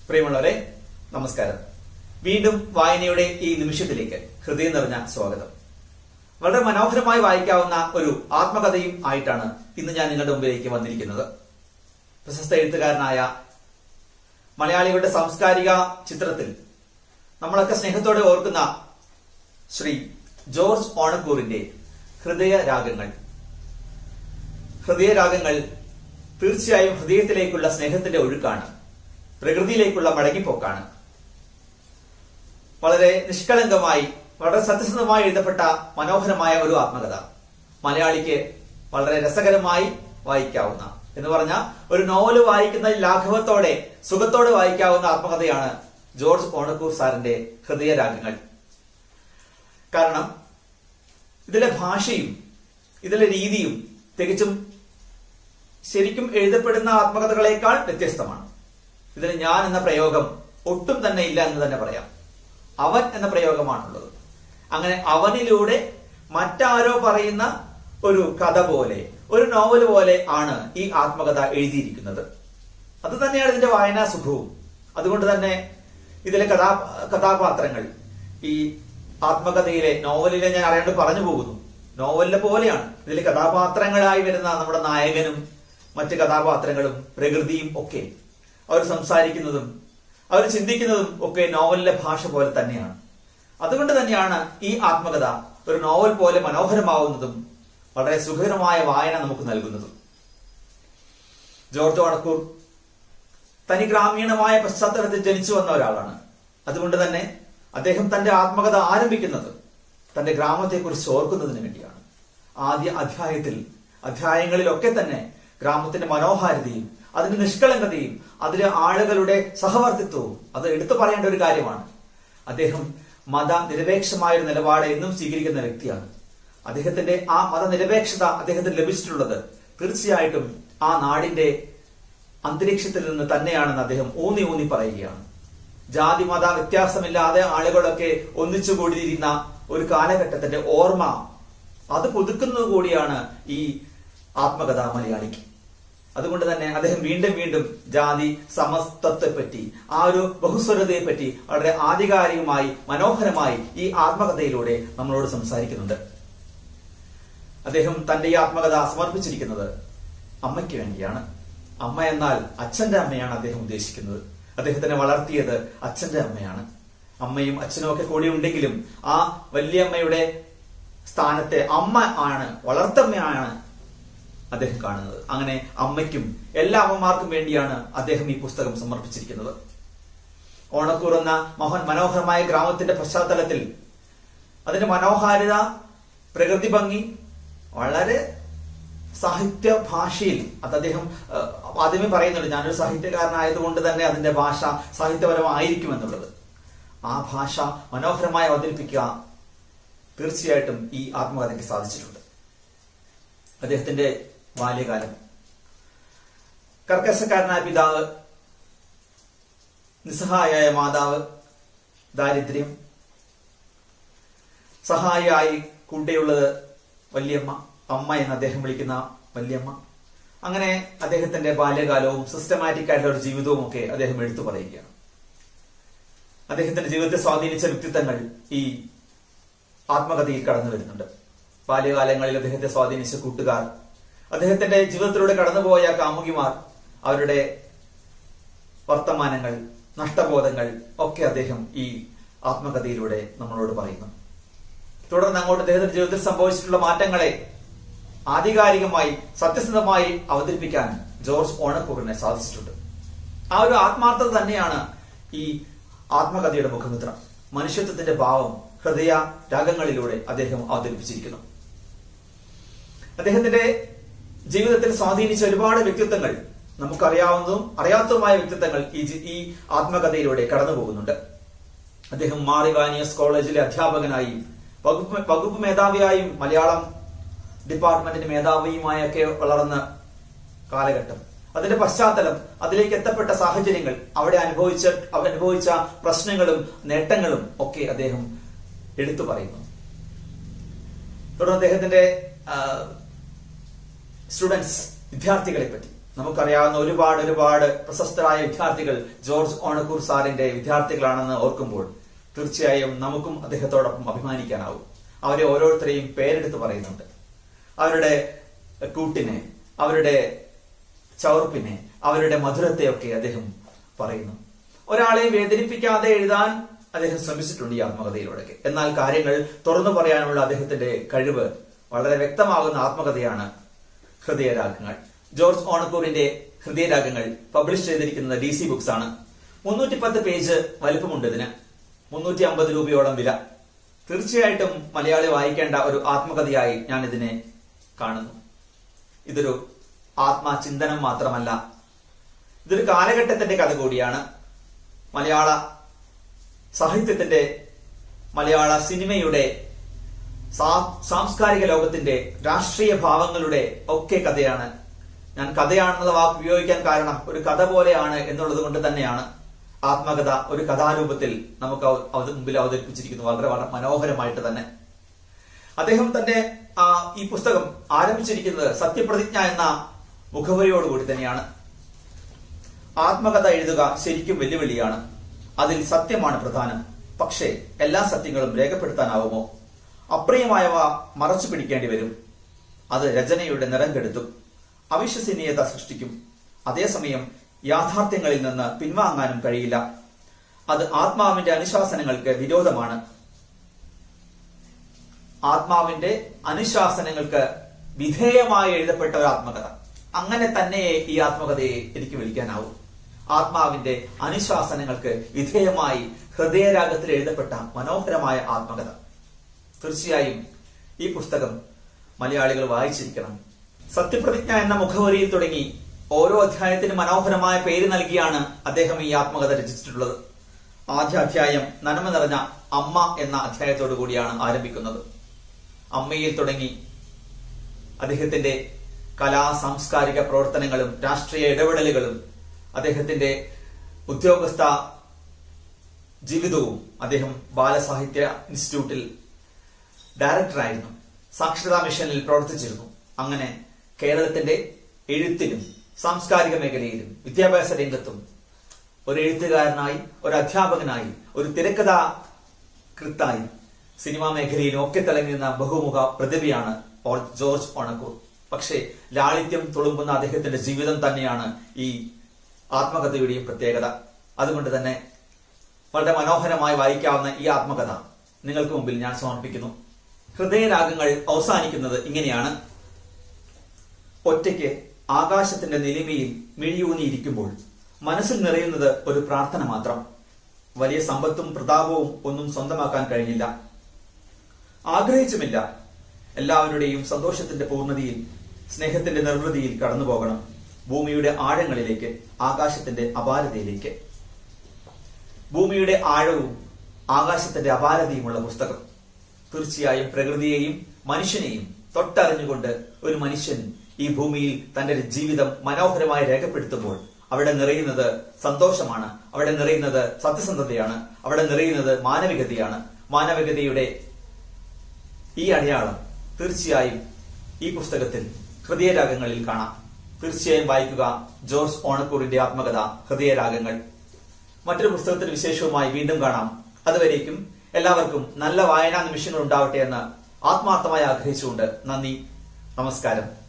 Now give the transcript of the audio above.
പ്രിയമുള്ളവരെ, നമസ്കാരം. വീണ്ടും വായനയുടെ ഈ നിമിഷത്തിലേക്ക് ഹൃദയം നിറഞ്ഞ സ്വാഗതം. വളരെ മനോഹരമായി വായിക്കാവുന്ന ഒരു ആത്മകഥയും ആയിട്ടാണ് ഇന്ന് ഞാൻ നിങ്ങളുടെ മുമ്പിലേക്ക് വന്നിരിക്കുന്നത്. പ്രശസ്ത എഴുത്തുകാരനായ മലയാളികളുടെ സാംസ്കാരിക ചിത്രത്തിൽ നമ്മളൊക്കെ സ്നേഹത്തോടെ ഓർക്കുന്ന ശ്രീ ജോർജ് ഓണക്കൂറിന്റെ ഹൃദയരാഗങ്ങൾ. ഹൃദയരാഗങ്ങൾ തീർച്ചയായും ഹൃദയത്തിലേക്കുള്ള സ്നേഹത്തിന്റെ ഒഴുക്കാണ്, പ്രകൃതിയിലേക്കുള്ള മടങ്ങിപ്പോക്കാണ്. വളരെ നിഷ്കളങ്കമായി, വളരെ സത്യസന്ധമായി എഴുതപ്പെട്ട മനോഹരമായ ഒരു ആത്മകഥ. മലയാളിക്ക് വളരെ രസകരമായി വായിക്കാവുന്ന, എന്ന് പറഞ്ഞാൽ ഒരു നോവൽ വായിക്കുന്ന ലാഘവത്തോടെ സുഖത്തോടെ വായിക്കാവുന്ന ആത്മകഥയാണ് ജോർജ് ഓണക്കൂർ സാറിന്റെ ഹൃദയരാഗങ്ങൾ. കാരണം ഇതിലെ ഭാഷയും ഇതിലെ രീതിയും തികച്ചും ശരിക്കും എഴുതപ്പെടുന്ന ആത്മകഥകളെക്കാൾ വ്യത്യസ്തമാണ്. ഇതിൽ ഞാൻ എന്ന പ്രയോഗം ഒട്ടും തന്നെ ഇല്ല എന്ന് തന്നെ പറയാം. അവൻ എന്ന പ്രയോഗമാണുള്ളത്. അങ്ങനെ അവനിലൂടെ മറ്റാരോ പറയുന്ന ഒരു കഥ പോലെ, ഒരു നോവൽ പോലെ ആണ് ഈ ആത്മകഥ എഴുതിയിരിക്കുന്നത്. അത് തന്നെയാണ് ഇതിന്റെ വായനാ സുഖവും. അതുകൊണ്ട് തന്നെ ഇതിലെ കഥാപാത്രങ്ങൾ ഈ ആത്മകഥയിലെ, നോവലിലെ ഞാൻ അറിയാണ്ട് പറഞ്ഞു പോകുന്നു, നോവലിലെ പോലെയാണ് ഇതിലെ കഥാപാത്രങ്ങളായി വരുന്ന നമ്മുടെ നായകനും മറ്റ് കഥാപാത്രങ്ങളും പ്രകൃതിയും ഒക്കെ. അവർ സംസാരിക്കുന്നതും അവർ ചിന്തിക്കുന്നതും ഒക്കെ നോവലിലെ ഭാഷ പോലെ തന്നെയാണ്. അതുകൊണ്ട് തന്നെയാണ് ഈ ആത്മകഥ ഒരു നോവൽ പോലെ മനോഹരമാവുന്നതും വളരെ സുഖകരമായ വായന നമുക്ക് നൽകുന്നതും. ജോർജ് ഓണക്കൂർ തനി ഗ്രാമീണമായ പശ്ചാത്തലത്തിൽ ജനിച്ചു വന്ന ഒരാളാണ്. അതുകൊണ്ട് തന്നെ അദ്ദേഹം തന്റെ ആത്മകഥ ആരംഭിക്കുന്നത് തന്റെ ഗ്രാമത്തെക്കുറിച്ച് ഓർക്കുന്നതിന് വേണ്ടിയാണ്. ആദ്യ അധ്യായങ്ങളിലൊക്കെ തന്നെ ഗ്രാമത്തിന്റെ മനോഹാരിതയും അതിന്റെ നിഷ്കളങ്കതയും അതിലെ ആളുകളുടെ സഹവർത്തിത്വവും അത് എടുത്തു പറയേണ്ട ഒരു കാര്യമാണ്. അദ്ദേഹം മതനിരപേക്ഷമായ ഒരു നിലപാട് എന്നും സ്വീകരിക്കുന്ന വ്യക്തിയാണ്. അദ്ദേഹത്തിന്റെ ആ മതനിരപേക്ഷത അദ്ദേഹത്തിന് ലഭിച്ചിട്ടുള്ളത് തീർച്ചയായിട്ടും ആ നാടിന്റെ അന്തരീക്ഷത്തിൽ നിന്ന് തന്നെയാണെന്ന് അദ്ദേഹം ഊന്നി പറയുകയാണ്. ജാതി മത വ്യത്യാസമില്ലാതെ ആളുകളൊക്കെ ഒന്നിച്ചുകൂടിയിരുന്ന ഒരു കാലഘട്ടത്തിന്റെ ഓർമ്മ അത് പുതുക്കുന്നത് കൂടിയാണ് ഈ ആത്മകഥ മലയാളിക്ക്. അതുകൊണ്ട് തന്നെ അദ്ദേഹം വീണ്ടും വീണ്ടും ജാതി സമത്വത്തെപ്പറ്റി, ആ ഒരു ബഹുസ്വരതയെ പറ്റി വളരെ ആധികാരികമായി മനോഹരമായി ഈ ആത്മകഥയിലൂടെ നമ്മളോട് സംസാരിക്കുന്നുണ്ട്. അദ്ദേഹം തന്റെ ഈ ആത്മകഥ സമർപ്പിച്ചിരിക്കുന്നത് അമ്മയ്ക്ക് വേണ്ടിയാണ്. അമ്മ എന്നാൽ അച്ഛന്റെ അമ്മയാണ് അദ്ദേഹം ഉദ്ദേശിക്കുന്നത്. അദ്ദേഹത്തിനെ വളർത്തിയത് അച്ഛന്റെ അമ്മയാണ്. അമ്മയും അച്ഛനും ഒക്കെ കൂടി ഉണ്ടെങ്കിലും ആ വല്യമ്മയുടെ സ്ഥാനത്തെ അമ്മ ആണ്, വളർത്തമ്മയാണ് അദ്ദേഹം കാണുന്നത്. അങ്ങനെ അമ്മയ്ക്കും എല്ലാ അമ്മമാർക്കും വേണ്ടിയാണ് അദ്ദേഹം ഈ പുസ്തകം സമർപ്പിച്ചിരിക്കുന്നത്. ഓണക്കൂർ എന്ന മനോഹരമായ ഗ്രാമത്തിന്റെ പശ്ചാത്തലത്തിൽ അതിന്റെ മനോഹാരിത, പ്രകൃതി ഭംഗി, വളരെ സാഹിത്യ ഭാഷയിൽ അത് അദ്ദേഹം ആദ്യമേ പറയുന്നുണ്ട്, ഞാനൊരു സാഹിത്യകാരനായതുകൊണ്ട് തന്നെ അതിന്റെ ഭാഷ സാഹിത്യപരമായിരിക്കും എന്നുള്ളത്. ആ ഭാഷ മനോഹരമായി അവതരിപ്പിക്കുക തീർച്ചയായിട്ടും ഈ ആത്മകഥയ്ക്ക് സാധിച്ചിട്ടുണ്ട്. അദ്ദേഹത്തിന്റെ ബാല്യകാലം, കർക്കശക്കാരനായ പിതാവ്, നിസ്സഹായായ മാതാവ്, ദാരിദ്ര്യം, സഹായിയായി കൂടെയുള്ളത് വല്യമ്മ, അമ്മ എന്ന് അദ്ദേഹം വിളിക്കുന്ന വല്യമ്മ. അങ്ങനെ അദ്ദേഹത്തിന്റെ ബാല്യകാലവും സിസ്റ്റമാറ്റിക് ആയിട്ടുള്ള ഒരു ജീവിതവും ഒക്കെ അദ്ദേഹം എടുത്തു പറയുകയാണ്. അദ്ദേഹത്തിന്റെ ജീവിതത്തെ സ്വാധീനിച്ച വ്യക്തിത്വങ്ങൾ ഈ ആത്മകഥയിൽ കടന്നു വരുന്നുണ്ട്. ബാല്യകാലങ്ങളിൽ അദ്ദേഹത്തെ സ്വാധീനിച്ച കൂട്ടുകാർ, അദ്ദേഹത്തിന്റെ ജീവിതത്തിലൂടെ കടന്നുപോയ കാമുകിമാർ, അവരുടെ വർത്തമാനങ്ങൾ, നഷ്ടബോധങ്ങൾ ഒക്കെ അദ്ദേഹം ഈ ആത്മകഥയിലൂടെ നമ്മളോട് പറയുന്നു. തുടർന്ന് അങ്ങോട്ട് അദ്ദേഹത്തിന്റെ ജീവിതത്തിൽ സംഭവിച്ചിട്ടുള്ള മാറ്റങ്ങളെ ആധികാരികമായി സത്യസന്ധമായി അവതരിപ്പിക്കാൻ ജോർജ് ഓണക്കൂറിനെ സാധിച്ചിട്ടുണ്ട്. ആ ഒരു ആത്മാർത്ഥത തന്നെയാണ് ഈ ആത്മകഥയുടെ മുഖമുദ്ര. മനുഷ്യത്വത്തിന്റെ ഭാവം ഹൃദയ രാഗങ്ങളിലൂടെ അദ്ദേഹം അവതരിപ്പിച്ചിരിക്കുന്നു. അദ്ദേഹത്തിന്റെ ജീവിതത്തിൽ സ്വാധീനിച്ച ഒരുപാട് വ്യക്തിത്വങ്ങൾ, നമുക്കറിയാവുന്നതും അറിയാത്തതുമായ വ്യക്തിത്വങ്ങൾ ഈ ആത്മകഥയിലൂടെ കടന്നു പോകുന്നുണ്ട്. അദ്ദേഹം മാർ ഇവാനിയസ് കോളേജിലെ അധ്യാപകനായും വകുപ്പ് മേധാവിയായും മലയാളം ഡിപ്പാർട്ട്മെന്റിന്റെ മേധാവിയുമായൊക്കെ വളർന്ന കാലഘട്ടം, അതിന്റെ പശ്ചാത്തലം, അതിലേക്ക് എത്തപ്പെട്ട സാഹചര്യങ്ങൾ, അവിടെ അനുഭവിച്ച പ്രശ്നങ്ങളും നേട്ടങ്ങളും ഒക്കെ അദ്ദേഹം എടുത്തു പറയുന്നു. തുടർന്ന് അദ്ദേഹത്തിന്റെ സ്റ്റുഡൻസ്, വിദ്യാർത്ഥികളെ പറ്റി, നമുക്കറിയാവുന്ന ഒരുപാട് പ്രശസ്തരായ വിദ്യാർത്ഥികൾ ജോർജ് ഓണക്കൂർ സാറിന്റെ വിദ്യാർത്ഥികളാണെന്ന് ഓർക്കുമ്പോൾ തീർച്ചയായും നമുക്കും അദ്ദേഹത്തോടൊപ്പം അഭിമാനിക്കാനാവും. അവരെ ഓരോരുത്തരെയും പേരെടുത്ത് പറയുന്നുണ്ട്. അവരുടെ കൂട്ടിനെ, അവരുടെ ചവർപ്പിനെ, അവരുടെ മധുരത്തെയൊക്കെ അദ്ദേഹം പറയുന്നു. ഒരാളെ വേദനിപ്പിക്കാതെ എഴുതാൻ അദ്ദേഹം ശ്രമിച്ചിട്ടുണ്ട് ഈ ആത്മകഥയിലൂടെ. എന്നാൽ കാര്യങ്ങൾ തുറന്നു പറയാനുള്ള അദ്ദേഹത്തിന്റെ കഴിവ് വളരെ വ്യക്തമാകുന്ന ആത്മകഥയാണ് ഹൃദയരാഗങ്ങൾ. ജോർജ് ഓണക്കൂറിന്റെ ഹൃദയരാഗങ്ങൾ പബ്ലിഷ് ചെയ്തിരിക്കുന്നത് DC ബുക്സ് ആണ്. 310 പേജ് വലിപ്പമുണ്ട് ഇതിന്. 350 രൂപയോളം വില. തീർച്ചയായിട്ടും മലയാളി വായിക്കേണ്ട ഒരു ആത്മകഥയായി ഞാൻ ഇതിനെ കാണുന്നു. ഇതൊരു ആത്മചിന്തനം മാത്രമല്ല, ഇതൊരു കാലഘട്ടത്തിന്റെ കഥ കൂടിയാണ്. മലയാള സാഹിത്യത്തിന്റെ, മലയാള സിനിമയുടെ, സാംസ്കാരിക ലോകത്തിന്റെ, രാഷ്ട്രീയ ഭാവങ്ങളുടെ ഒക്കെ കഥയാണ്. ഞാൻ കഥയാണെന്നുള്ള വാക്ക് ഉപയോഗിക്കാൻ കാരണം ഒരു കഥ പോലെയാണ് എന്നുള്ളത് കൊണ്ട് തന്നെയാണ് ആത്മകഥ ഒരു കഥാരൂപത്തിൽ നമുക്ക് മുമ്പിൽ അവതരിപ്പിച്ചിരിക്കുന്നു. വളരെ മനോഹരമായിട്ട് തന്നെ അദ്ദേഹം തന്റെ ഈ പുസ്തകം ആരംഭിച്ചിരിക്കുന്നത് സത്യപ്രതിജ്ഞ എന്ന മുഖവരിയോടുകൂടി തന്നെയാണ്. ആത്മകഥ എഴുതുക ശരിക്കും വെല്ലുവിളിയാണ്. അതിൽ സത്യമാണ് പ്രധാനം. പക്ഷേ എല്ലാ സത്യങ്ങളും രേഖപ്പെടുത്താനാവുമോ? അപ്രിയമായവ മറച്ചു പിടിക്കേണ്ടി വരും. അത് രചനയുടെ നിറം കെടുത്തും, അവിശ്വസനീയത സൃഷ്ടിക്കും. അതേസമയം യാഥാർത്ഥ്യങ്ങളിൽ നിന്ന് പിൻവാങ്ങാനും കഴിയില്ല. അത് ആത്മാവിന്റെ അനുശാസനങ്ങൾക്ക് വിരോധമാണ്. ആത്മാവിന്റെ അനുശാസനങ്ങൾക്ക് വിധേയമായി എഴുതപ്പെട്ട ഒരു ആത്മകഥ. അങ്ങനെ തന്നെ ഈ ആത്മകഥയെ എനിക്ക് വിളിക്കാനാവും. ആത്മാവിന്റെ അനുശാസനങ്ങൾക്ക് വിധേയമായി ഹൃദയരാഗത്തിൽ എഴുതപ്പെട്ട മനോഹരമായ ആത്മകഥ. തീർച്ചയായും ഈ പുസ്തകം മലയാളികൾ വായിച്ചിരിക്കണം. സത്യപ്രതിജ്ഞ എന്ന മുഖവരിയിൽ തുടങ്ങി ഓരോ അധ്യായത്തിന് മനോഹരമായ പേര് നൽകിയാണ് അദ്ദേഹം ഈ ആത്മകഥ രചിച്ചിട്ടുള്ളത്. ആദ്യ അധ്യായം നന്മ നിറഞ്ഞ അമ്മ എന്ന അധ്യായത്തോടു കൂടിയാണ് ആരംഭിക്കുന്നത്. അമ്മയിൽ തുടങ്ങി അദ്ദേഹത്തിന്റെ സാംസ്കാരിക പ്രവർത്തനങ്ങളും രാഷ്ട്രീയ ഇടപെടലുകളും അദ്ദേഹത്തിന്റെ ഉദ്യോഗസ്ഥ ജീവിതവും. അദ്ദേഹം ബാലസാഹിത്യ ഇൻസ്റ്റിറ്റ്യൂട്ടിൽ ഡയറക്ടറായിരുന്നു. സാക്ഷരതാ മിഷനിൽ പ്രവർത്തിച്ചിരുന്നു. അങ്ങനെ കേരളത്തിന്റെ എഴുത്തിലും സാംസ്കാരിക മേഖലയിലും വിദ്യാഭ്യാസ രംഗത്തും ഒരു എഴുത്തുകാരനായി, ഒരു അധ്യാപകനായി, ഒരു തിരക്കഥാകൃത്തായി, സിനിമാ മേഖലയിലും ഒക്കെ തിളങ്ങുന്ന ബഹുമുഖ പ്രതിഭയാണ് ജോർജ് ഓണക്കൂർ. പക്ഷേ ലാളിത്യം തുളുമ്പുന്ന അദ്ദേഹത്തിന്റെ ജീവിതം തന്നെയാണ് ഈ ആത്മകഥയുടെയും പ്രത്യേകത. അതുകൊണ്ട് തന്നെ വളരെ മനോഹരമായി വായിക്കാവുന്ന ഈ ആത്മകഥ നിങ്ങൾക്ക് മുമ്പിൽ ഞാൻ സമർപ്പിക്കുന്നു. ഹൃദയരാഗങ്ങൾ അവസാനിക്കുന്നത് ഇങ്ങനെയാണ്: ഒറ്റയ്ക്ക് ആകാശത്തിന്റെ നിലിമയിൽ മിഴിയൂന്നിയിരിക്കുമ്പോൾ മനസ്സിൽ നിറയുന്നത് ഒരു പ്രാർത്ഥന മാത്രം. വലിയ സമ്പത്തും പ്രതാപവും ഒന്നും സ്വന്തമാക്കാൻ കഴിഞ്ഞില്ല, ആഗ്രഹിച്ചുമില്ല. എല്ലാവരുടെയും സന്തോഷത്തിന്റെ പൂർണ്ണതയിൽ, സ്നേഹത്തിന്റെ നിർവൃതിയിൽ കടന്നുപോകണം. ഭൂമിയുടെ ആഴങ്ങളിലേക്ക്, ആകാശത്തിന്റെ അപാരതയിലേക്ക്. ഭൂമിയുടെ ആഴവും ആകാശത്തിന്റെ അപാരതയുമുള്ള പുസ്തകം. തീർച്ചയായും പ്രകൃതിയെയും മനുഷ്യനെയും തൊട്ടറിഞ്ഞുകൊണ്ട് ഒരു മനുഷ്യൻ ഈ ഭൂമിയിൽ തന്റെ ജീവിതം മനോഹരമായി രേഖപ്പെടുത്തുമ്പോൾ അവിടെ നിറയുന്നത് സന്തോഷമാണ്, അവിടെ നിറയുന്നത് സത്യസന്ധതയാണ്, അവിടെ നിറയുന്നത് മാനവികതയാണ്. മാനവികതയുടെ ഈ അടയാളം തീർച്ചയായും ഈ പുസ്തകത്തിൽ ഹൃദയരാഗങ്ങളിൽ കാണാം. തീർച്ചയായും വായിക്കുക ജോർജ് ഓണക്കൂറിന്റെ ആത്മകഥ ഹൃദയരാഗങ്ങൾ. മറ്റൊരു പുസ്തകത്തിന് വിശേഷവുമായി വീണ്ടും കാണാം. അതുവരേക്കും എല്ലാവർക്കും നല്ല വായനാ നിമിഷങ്ങൾ ഉണ്ടാവട്ടെ എന്ന് ആത്മാർത്ഥമായി ആഗ്രഹിച്ചുകൊണ്ട് നന്ദി, നമസ്കാരം.